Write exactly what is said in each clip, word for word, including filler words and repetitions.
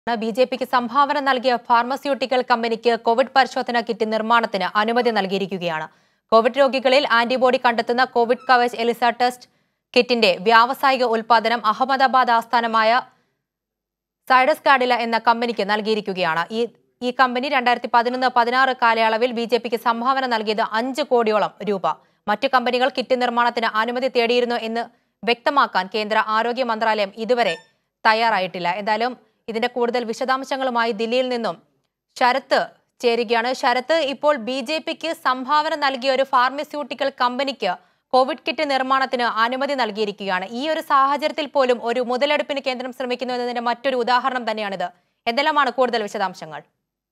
B J പിക്ക് സംഭാവന നൽകിയ pharmaceutical കമ്പനിക്ക് കോവിഡ് പരിശോധനാ കിറ്റ് നിർമ്മാണത്തിന് അനുമതി നൽകിയിരിക്കുകയാണ്. കോവിഡ് രോഗികളിൽ ആന്റിബോഡി കണ്ടെത്തുന്ന കോവിഡ് കവച് എലിസ ടെസ്റ്റ് കിറ്റിന്റെ വ്യാവസായിക ഉൽപാദനം അഹമ്മദാബാദ് ആസ്ഥാനമായ സൈഡസ് കാഡില എന്ന കമ്പനിക്ക് നൽകിയിരിക്കുകയാണ്. ഈ ഈ കമ്പനി രണ്ടായിരത്തി പതിനൊന്ന് പതിനാറ് കാലയളവിൽ ബി ജെ പിക്ക് സംഭാവന നൽകിയത് അഞ്ച് കോടിയോളം രൂപ. മറ്റു കമ്പനികൾ കിറ്റ് നിർമ്മാണത്തിന് അനുമതി തേടിയിരുന്നു എന്ന് വ്യക്തമാക്കാൻ കേന്ദ്ര ആരോഗ്യ മന്ത്രാലയം ഇതുവരെ തയ്യാറായിട്ടില്ല. എന്തായാലും ഇതിന്റെ കൂടുതൽ വിശദാംശങ്ങളുമായി ദില്ലിയിൽ നിന്നും ശരത്ത് ചേരുകയാണ്. ശരത്ത്, ഇപ്പോൾ ബി ജെ പിക്ക് സംഭാവന നൽകിയ ഒരു ഫാർമസ്യൂട്ടിക്കൽ കമ്പനിക്ക് കോവിഡ് കിറ്റ് നിർമ്മാണത്തിന് അനുമതി നൽകിയിരിക്കുകയാണ്. ഈ ഒരു സാഹചര്യത്തിൽ പോലും ഒരു മുതലെടുപ്പിന് കേന്ദ്രം ശ്രമിക്കുന്നു എന്നതിന്റെ മറ്റൊരു ഉദാഹരണം തന്നെയാണിത്. എന്തെല്ലാമാണ് കൂടുതൽ വിശദാംശങ്ങൾ?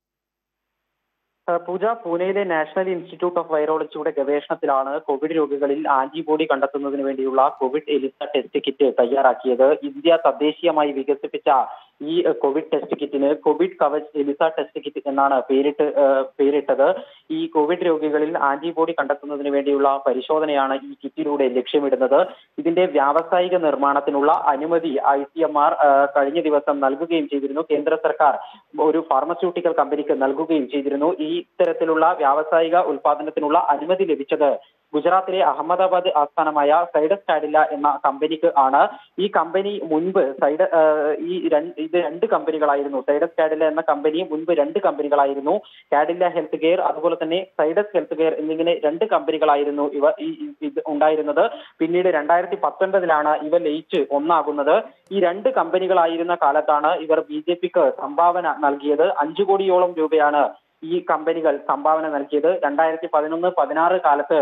പൂജ, പൂനെയിലെ നാഷണൽ ഇൻസ്റ്റിറ്റ്യൂട്ട് ഓഫ് വൈറോളജിയുടെ ഗവേഷണത്തിലാണ് കോവിഡ് രോഗികളിൽ ആന്റിബോഡി കണ്ടെത്തുന്നതിന് വേണ്ടിയുള്ള കോവിഡ് എലിസ ടെസ്റ്റ് കിറ്റ് തയ്യാറാക്കിയത്. ഇന്ത്യ തദ്ദേശീയമായി വികസിപ്പിച്ച ഈ കോവിഡ് ടെസ്റ്റ് കിറ്റിന് Covid Kavach ELISA test kit എന്നാണ് പേരിട്ട് പേരിട്ടത്. ഈ കോവിഡ് രോഗികളിൽ ആന്റിബോഡി കണ്ടെത്തുന്നതിന് വേണ്ടിയുള്ള പരിശോധനയാണ് ഈ കിറ്റിലൂടെ ലക്ഷ്യമിടുന്നത്. ഇതിന്റെ വ്യാവസായിക നിർമ്മാണത്തിനുള്ള അനുമതി ഐ സി എം ആർ കഴിഞ്ഞ ദിവസം നൽകുകയും ചെയ്തിരുന്നു. കേന്ദ്ര സർക്കാർ ഒരു ഫാർമസ്യൂട്ടിക്കൽ കമ്പനിക്ക് നൽകുകയും ചെയ്തിരുന്നു. ഈ ഇത്തരത്തിലുള്ള വ്യാവസായിക ഉൽപാദനത്തിനുള്ള അനുമതി ലഭിച്ചത് ഗുജറാത്തിലെ അഹമ്മദാബാദ് ആസ്ഥാനമായ സൈഡസ് കാഡില എന്ന കമ്പനിക്ക് ആണ്. ഈ കമ്പനി മുൻപ് സൈഡ് ഈ ഇത് രണ്ട് കമ്പനികളായിരുന്നു. സൈഡസ് കാഡില എന്ന കമ്പനി മുൻപ് രണ്ട് കമ്പനികളായിരുന്നു. കാഡില ഹെൽത്ത് കെയർ, അതുപോലെ തന്നെ സൈഡസ് ഹെൽത്ത് കെയർ എന്നിങ്ങനെ രണ്ട് കമ്പനികളായിരുന്നു ഇവ ഇത് ഉണ്ടായിരുന്നത്. പിന്നീട് രണ്ടായിരത്തി പത്തൊൻപതിലാണ് ഇവ ലയിച്ച് ഒന്നാകുന്നത്. ഈ രണ്ട് കമ്പനികളായിരുന്ന കാലത്താണ് ഇവർ ബി ജെ പിക്ക് സംഭാവന നൽകിയത്. അഞ്ചു കോടിയോളം രൂപയാണ് ഈ കമ്പനികൾ സംഭാവന നൽകിയത്. രണ്ടായിരത്തി പതിനൊന്ന് പതിനാറ് കാലത്ത്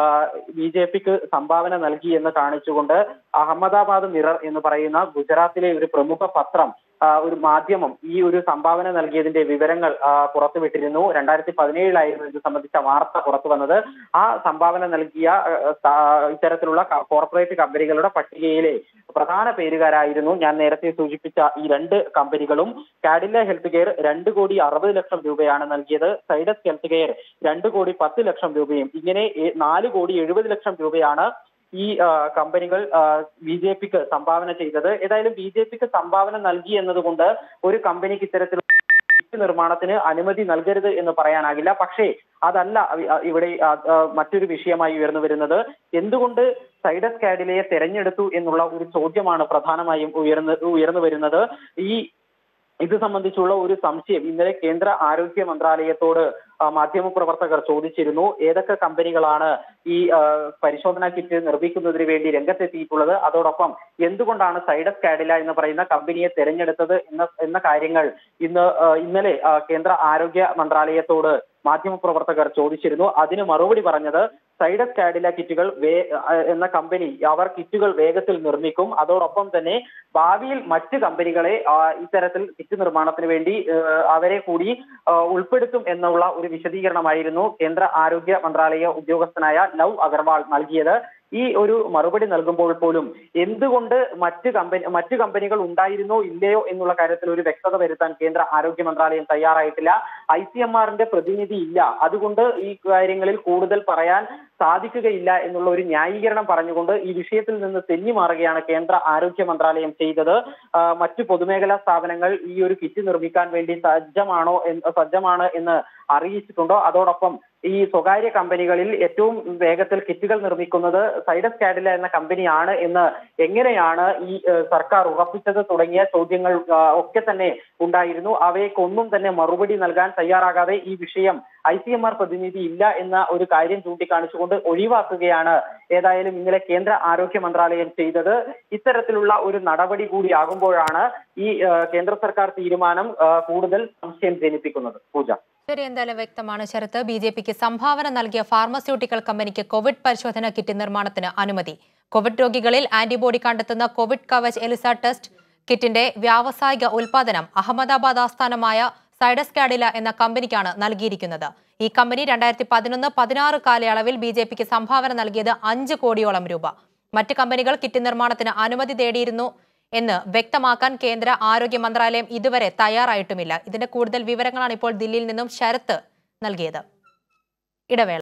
ബി ജെ പിക്ക് സംഭാവന നൽകി എന്ന് കാണിച്ചുകൊണ്ട് അഹമ്മദാബാദ് മിറർ എന്ന് പറയുന്ന ഗുജറാത്തിലെ ഒരു പ്രമുഖ പത്രം, ഒരു മാധ്യമം ഈ ഒരു സംഭാവന നൽകിയതിന്റെ വിവരങ്ങൾ പുറത്തുവിട്ടിരുന്നു. രണ്ടായിരത്തി പതിനേഴിലായിരുന്നു ഇത് സംബന്ധിച്ച വാർത്ത പുറത്തു വന്നത്. ആ സംഭാവന നൽകിയ ഇത്തരത്തിലുള്ള കോർപ്പറേറ്റ് കമ്പനികളുടെ പട്ടികയിലെ പ്രധാന പേരുകാരായിരുന്നു ഞാൻ നേരത്തെ സൂചിപ്പിച്ച ഈ രണ്ട് കമ്പനികളും. കാഡില ഹെൽത്ത് കെയർ രണ്ട് കോടി അറുപത് ലക്ഷം രൂപയാണ് നൽകിയത്. സൈഡസ് ഹെൽത്ത് കെയർ രണ്ട് കോടി പത്ത് ലക്ഷം രൂപയും. ഇങ്ങനെ നാല് കോടി എഴുപത് ലക്ഷം രൂപയാണ് ഈ കമ്പനികൾ ബി ജെ പിക്ക് സംഭാവന ചെയ്തത്. ഏതായാലും ബി ജെ പിക്ക് സംഭാവന നൽകി എന്നതുകൊണ്ട് ഒരു കമ്പനിക്ക് ഇത്തരത്തിലുള്ള കിറ്റ് നിർമ്മാണത്തിന് അനുമതി നൽകരുത് എന്ന് പറയാനാകില്ല. പക്ഷേ അതല്ല ഇവിടെ മറ്റൊരു വിഷയമായി ഉയർന്നു വരുന്നത്. എന്തുകൊണ്ട് സൈഡസ് കാഡിലയെ തെരഞ്ഞെടുത്തു എന്നുള്ള ഒരു ചോദ്യമാണ് പ്രധാനമായും ഉയർന്നു ഉയർന്നു വരുന്നത്. ഈ ഇത് സംബന്ധിച്ചുള്ള ഒരു സംശയം ഇന്നലെ കേന്ദ്ര ആരോഗ്യ മന്ത്രാലയത്തോട് മാധ്യമപ്രവർത്തകർ ചോദിച്ചിരുന്നു. ഏതൊക്കെ കമ്പനികളാണ് ഈ പരിശോധനാ കിറ്റ് നിർമ്മിക്കുന്നതിന് വേണ്ടി രംഗത്തെത്തിയിട്ടുള്ളത്, അതോടൊപ്പം എന്തുകൊണ്ടാണ് സൈഡസ് കാഡില എന്ന് പറയുന്ന കമ്പനിയെ തെരഞ്ഞെടുത്തത് എന്ന എന്ന കാര്യങ്ങൾ ഇന്ന് ഇന്നലെ കേന്ദ്ര ആരോഗ്യ മന്ത്രാലയത്തോട് മാധ്യമപ്രവർത്തകർ ചോദിച്ചിരുന്നു. അതിന് മറുപടി പറഞ്ഞത് സൈഡസ് കാഡില കിറ്റുകൾ വേ എന്ന കമ്പനി അവർ കിറ്റുകൾ വേഗത്തിൽ നിർമ്മിക്കും, അതോടൊപ്പം തന്നെ ഭാവിയിൽ മറ്റ് കമ്പനികളെ ഇത്തരത്തിൽ കിറ്റ് നിർമ്മാണത്തിന് വേണ്ടി അവരെ കൂടി ഉൾപ്പെടുത്തും എന്നുള്ള ഒരു വിശദീകരണമായിരുന്നു കേന്ദ്ര ആരോഗ്യ മന്ത്രാലയ ഉദ്യോഗസ്ഥനായ ലവ് അഗർവാൾ നൽകിയത്. ഈ ഒരു മറുപടി നൽകുമ്പോൾ പോലും എന്തുകൊണ്ട് മറ്റ് കമ്പനി മറ്റു കമ്പനികൾ ഉണ്ടായിരുന്നോ ഇല്ലയോ എന്നുള്ള കാര്യത്തിൽ ഒരു വ്യക്തത വരുത്താൻ കേന്ദ്ര ആരോഗ്യ മന്ത്രാലയം തയ്യാറായിട്ടില്ല. ഐ സി എം ആറിന്റെ പ്രതിനിധി ഇല്ല, അതുകൊണ്ട് ഈ കാര്യങ്ങളിൽ കൂടുതൽ പറയാൻ സാധിക്കുകയില്ല എന്നുള്ള ഒരു ന്യായീകരണം പറഞ്ഞുകൊണ്ട് ഈ വിഷയത്തിൽ നിന്ന് തെന്നി മാറുകയാണ് കേന്ദ്ര ആരോഗ്യ മന്ത്രാലയം ചെയ്തത്. മറ്റു പൊതുമേഖലാ സ്ഥാപനങ്ങൾ ഈ ഒരു കിറ്റ് നിർമ്മിക്കാൻ വേണ്ടി സജ്ജമാണോ സജ്ജമാണ് എന്ന് അറിയിച്ചിട്ടുണ്ടോ, അതോടൊപ്പം ഈ സ്വകാര്യ കമ്പനികളിൽ ഏറ്റവും വേഗത്തിൽ കിറ്റുകൾ നിർമ്മിക്കുന്നത് സൈഡസ് കാഡില എന്ന കമ്പനിയാണ് എന്ന് എങ്ങനെയാണ് ഈ സർക്കാർ ഉറപ്പിച്ചത് തുടങ്ങിയ ചോദ്യങ്ങൾ ഒക്കെ തന്നെ ഉണ്ടായിരുന്നു. അവയ്ക്കൊന്നും തന്നെ മറുപടി നൽകാൻ തയ്യാറാകാതെ ഈ വിഷയം ഐ സി എം ആർ പ്രതിനിധി ഇല്ല എന്ന ഒരു കാര്യം ചൂണ്ടിക്കാണിച്ചുകൊണ്ട് ഒഴിവാക്കുകയാണ് ഏതായാലും ഇന്നലെ കേന്ദ്ര ആരോഗ്യ മന്ത്രാലയം ചെയ്തത്. ഇത്തരത്തിലുള്ള ഒരു നടപടി കൂടിയാകുമ്പോഴാണ് ഈ കേന്ദ്ര സർക്കാർ തീരുമാനം കൂടുതൽ സംശയം ജനിപ്പിക്കുന്നത്. പൂജ, ശരി, എന്തായാലും വ്യക്തമാണ് ശരത്ത്. ബി ജെ പിക്ക് സംഭാവന നൽകിയ ഫാർമസ്യൂട്ടിക്കൽ കമ്പനിക്ക് കോവിഡ് പരിശോധന കിറ്റ് നിർമ്മാണത്തിന് അനുമതി. കോവിഡ് രോഗികളിൽ ആന്റിബോഡി കണ്ടെത്തുന്ന കോവിഡ് കവച് എലിസ ടെസ്റ്റ് കിറ്റിന്റെ വ്യാവസായിക ഉൽപാദനം അഹമ്മദാബാദ് ആസ്ഥാനമായ സൈഡസ് കാഡില എന്ന കമ്പനിക്കാണ് നൽകിയിരിക്കുന്നത്. ഈ കമ്പനി രണ്ടായിരത്തി പതിനൊന്ന് പതിനാറ് കാലയളവിൽ ബി ജെ പിക്ക് സംഭാവന നൽകിയത് അഞ്ച് കോടിയോളം രൂപ. മറ്റ് കമ്പനികൾ കിറ്റ് നിർമ്മാണത്തിന് അനുമതി തേടിയിരുന്നു എന്ന് വ്യക്തമാക്കാൻ കേന്ദ്ര ആരോഗ്യ മന്ത്രാലയം ഇതുവരെ തയ്യാറായിട്ടുമില്ല. ഇതിന്റെ കൂടുതൽ വിവരങ്ങളാണ് ഇപ്പോൾ ദില്ലിയിൽ നിന്നും ശരത്ത് നൽകിയത്. ഇടവേള.